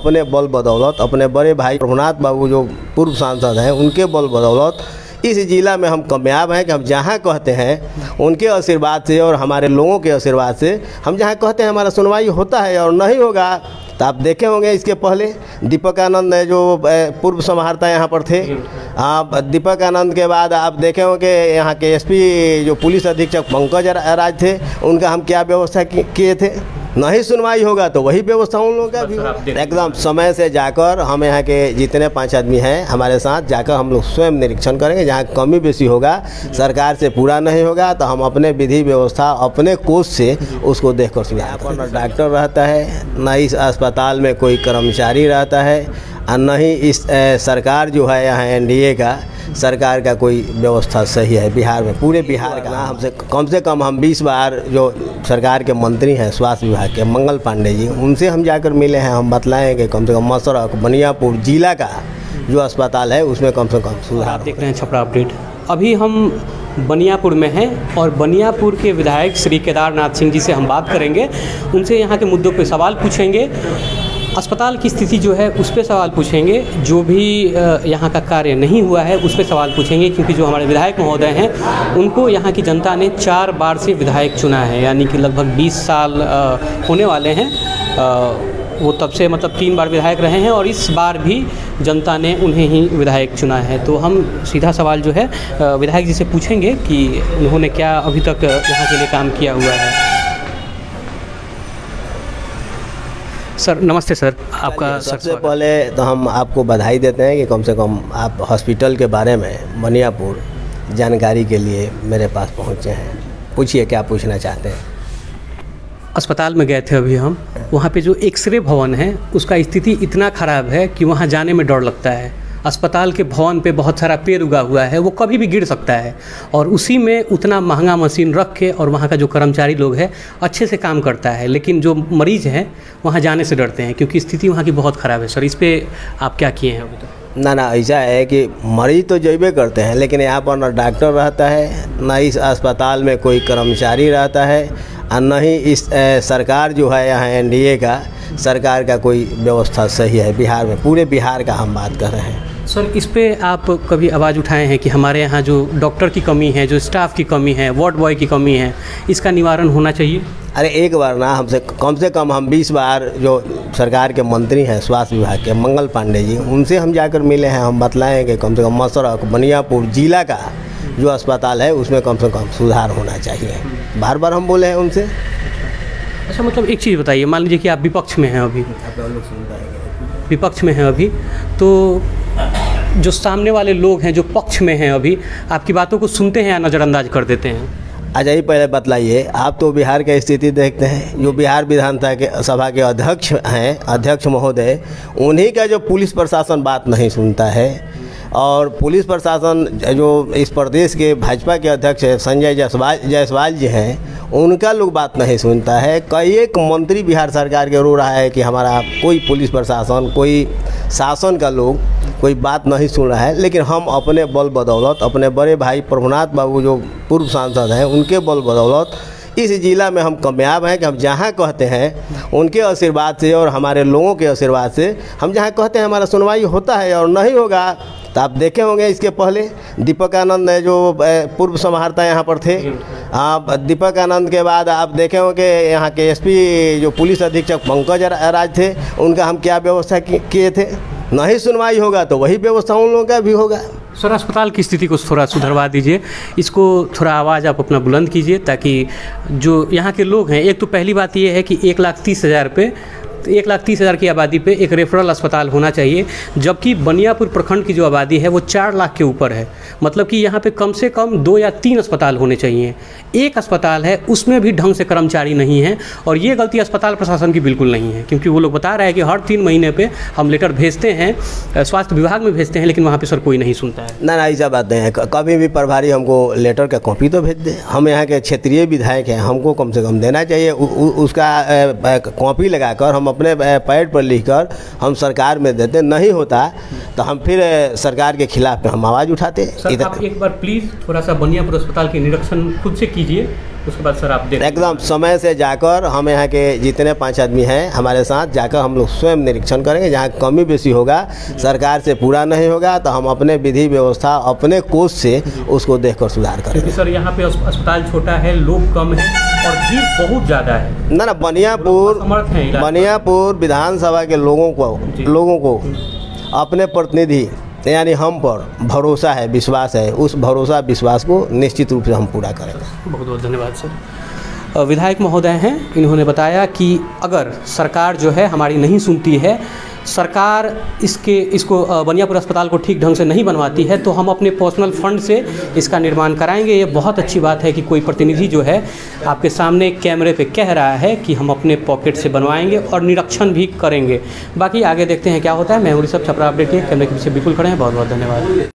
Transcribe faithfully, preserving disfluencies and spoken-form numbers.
अपने बल बदौलत, अपने बड़े भाई प्रभुनाथ बाबू जो पूर्व सांसद हैं उनके बल बदौलत इस जिला में हम कामयाब हैं कि हम जहाँ कहते हैं उनके आशीर्वाद से और हमारे लोगों के आशीर्वाद से हम जहाँ कहते हैं हमारा सुनवाई होता है। और नहीं होगा तो आप देखे होंगे इसके पहले दीपक आनंद जो पूर्व समाहर्ता यहाँ पर थे, आप दीपक आनंद के बाद आप देखे होंगे यहाँ के एसपी जो पुलिस अधीक्षक पंकज राज थे, उनका हम क्या व्यवस्था किए थे। नहीं सुनवाई होगा तो वही व्यवस्था उन लोगों का भी होगा। एकदम समय से जाकर हम यहाँ के जितने पांच आदमी हैं हमारे साथ जाकर हम लोग स्वयं निरीक्षण करेंगे। जहाँ कमी बेसी होगा, सरकार से पूरा नहीं होगा तो हम अपने विधि व्यवस्था अपने कोष से उसको देखकर सुधार करेंगे। न डॉक्टर रहता है, न इस अस्पताल में कोई कर्मचारी रहता है, और न ही इस ए, सरकार जो है यहाँ एनडीए का सरकार का कोई व्यवस्था सही है बिहार में। पूरे बिहार का हमसे कम से कम हम बीस बार जो सरकार के मंत्री हैं स्वास्थ्य विभाग के मंगल पांडे जी, उनसे हम जाकर मिले हैं। हम बतलाएँ कि कम से कम मसरख बनियापुर जिला का जो अस्पताल है उसमें कम से कम सुधार। आप देख रहे हैं छपरा अपडेट। अभी हम बनियापुर में हैं और बनियापुर के विधायक श्री केदारनाथ सिंह जी से हम बात करेंगे, उनसे यहाँ के मुद्दों पर सवाल पूछेंगे, अस्पताल की स्थिति जो है उस पर सवाल पूछेंगे, जो भी यहाँ का कार्य नहीं हुआ है उस पर सवाल पूछेंगे। क्योंकि जो हमारे विधायक महोदय हैं उनको यहाँ की जनता ने चार बार से विधायक चुना है, यानी कि लगभग बीस साल होने वाले हैं। वो तब से मतलब तीन बार विधायक रहे हैं और इस बार भी जनता ने उन्हें ही विधायक चुना है। तो हम सीधा सवाल जो है विधायक जी से पूछेंगे कि उन्होंने क्या अभी तक यहाँ के लिए काम किया हुआ है। सर नमस्ते सर, आपका सबसे पहले तो हम आपको बधाई देते हैं कि कम से कम आप हॉस्पिटल के बारे में बनियापुर जानकारी के लिए मेरे पास पहुंचे हैं। पूछिए क्या पूछना चाहते हैं। अस्पताल में गए थे अभी हम, वहाँ पे जो एक्सरे भवन है उसका स्थिति इतना ख़राब है कि वहाँ जाने में डर लगता है। अस्पताल के भवन पे बहुत सारा पेड़ उगा हुआ है, वो कभी भी गिर सकता है, और उसी में उतना महंगा मशीन रख के और वहाँ का जो कर्मचारी लोग हैं अच्छे से काम करता है, लेकिन जो मरीज़ हैं वहाँ जाने से डरते हैं क्योंकि स्थिति वहाँ की बहुत ख़राब है। सर इस पर आप क्या किए हैं अभी तक? ना ना ऐसा है कि मरीज तो जैबे करते हैं, लेकिन यहाँ पर न डॉक्टर रहता है, न इस अस्पताल में कोई कर्मचारी रहता है, और न ही इस ए, सरकार जो है यहाँ एनडीए का सरकार का कोई व्यवस्था सही है बिहार में। पूरे बिहार का हम बात कर रहे हैं। सर इस पे आप कभी आवाज़ उठाए हैं कि हमारे यहाँ जो डॉक्टर की कमी है, जो स्टाफ की कमी है, वार्ड बॉय की कमी है, इसका निवारण होना चाहिए? अरे एक बार ना, हमसे कम से कम हम बीस बार जो सरकार के मंत्री हैं स्वास्थ्य विभाग के मंगल पांडे जी, उनसे हम जाकर मिले हैं। हम बतलाएँ कि कम से कम मसरख बनियापुर जिला का जो अस्पताल है उसमें कम से कम सुधार होना चाहिए। बार बार हम बोले हैं उनसे। अच्छा, मतलब एक चीज़ बताइए, मान लीजिए कि आप विपक्ष में हैं अभी, विपक्ष में हैं अभी, तो जो सामने वाले लोग हैं जो पक्ष में हैं अभी, आपकी बातों को सुनते हैं या नज़रअंदाज कर देते हैं? अच्छा ही पहले बतलाइए, आप तो बिहार की स्थिति देखते हैं। जो बिहार विधानसभा के सभा के अध्यक्ष हैं, अध्यक्ष महोदय, उन्हीं का जो पुलिस प्रशासन बात नहीं सुनता है, और पुलिस प्रशासन जो इस प्रदेश के भाजपा के अध्यक्ष संजय जायसवाल जायसवाल जी हैं, उनका लोग बात नहीं सुनता है। कई एक मंत्री बिहार सरकार के रो रहा है कि हमारा कोई पुलिस प्रशासन, कोई शासन का लोग कोई बात नहीं सुन रहा है। लेकिन हम अपने बल बदौलत, अपने बड़े भाई प्रभुनाथ बाबू जो पूर्व सांसद हैं उनके बल बदौलत इस जिला में हम कामयाब हैं कि हम जहाँ कहते हैं उनके आशीर्वाद से और हमारे लोगों के आशीर्वाद से हम जहाँ कहते हैं हमारा सुनवाई होता है। और नहीं होगा तो आप देखे होंगे इसके पहले दीपक आनंद जो पूर्व समाहर्ता यहाँ पर थे, आप दीपक आनंद के बाद आप देखे होंगे यहाँ के एसपी जो पुलिस अधीक्षक पंकज राज थे, उनका हम क्या व्यवस्था किए थे। नहीं सुनवाई होगा तो वही व्यवस्था उन लोगों का भी होगा। सर अस्पताल की स्थिति को थोड़ा सुधरवा दीजिए, इसको थोड़ा आवाज़ आप अपना बुलंद कीजिए, ताकि जो यहाँ के लोग हैं, एक तो पहली बात ये है कि एक लाख तीस हज़ार पे एक लाख तीस हज़ार की आबादी पे एक रेफरल अस्पताल होना चाहिए, जबकि बनियापुर प्रखंड की जो आबादी है वो चार लाख के ऊपर है। मतलब कि यहाँ पे कम से कम दो या तीन अस्पताल होने चाहिए। एक अस्पताल है उसमें भी ढंग से कर्मचारी नहीं है, और ये गलती अस्पताल प्रशासन की बिल्कुल नहीं है, क्योंकि वो लोग बता रहे हैं कि हर तीन महीने पे हम लेटर भेजते हैं, स्वास्थ्य विभाग में भेजते हैं, लेकिन वहाँ पे सर कोई नहीं सुनता है। ना ना ऐसा बात नहीं है, कभी भी प्रभारी हमको लेटर का कॉपी तो भेज दे। हम यहाँ के क्षेत्रीय विधायक हैं, हमको कम से कम देना चाहिए। उ, उ, उसका कॉपी लगाकर हम अपने पैड पर लिखकर हम सरकार में देते, नहीं होता तो हम फिर सरकार के खिलाफ हम आवाज़ उठाते। सर आप एक बार प्लीज़ थोड़ा सा बनियापुर अस्पताल के निरीक्षण खुद से कीजिए, उसके बाद सर आप देख एकदम समय से जाकर हम यहाँ के जितने पांच आदमी हैं हमारे साथ जाकर हम लोग स्वयं निरीक्षण करेंगे। जहाँ कमी बेसी होगा, सरकार से पूरा नहीं होगा, तो हम अपने विधि व्यवस्था अपने कोष से उसको देखकर सुधार करेंगे। सर यहाँ पे अस्पताल छोटा है, लोग कम हैं और भीड़ बहुत ज़्यादा है। ना ना बनियापुर बनियापुर विधानसभा के लोगों को लोगों को अपने प्रतिनिधि यानी हम पर भरोसा है, विश्वास है। उस भरोसा विश्वास को निश्चित रूप से हम पूरा करेंगे। बहुत बहुत धन्यवाद सर। विधायक महोदय हैं, इन्होंने बताया कि अगर सरकार जो है हमारी नहीं सुनती है, सरकार इसके इसको बनियापुर अस्पताल को ठीक ढंग से नहीं बनवाती है, तो हम अपने पर्सनल फंड से इसका निर्माण कराएंगे। ये बहुत अच्छी बात है कि कोई प्रतिनिधि जो है आपके सामने कैमरे पे कह रहा है कि हम अपने पॉकेट से बनवाएंगे और निरीक्षण भी करेंगे। बाकी आगे देखते हैं क्या होता है। मैं ऋषभ छपरा, अपडेट के कैमरे के पीछे बिल्कुल खड़े हैं। बहुत बहुत धन्यवाद।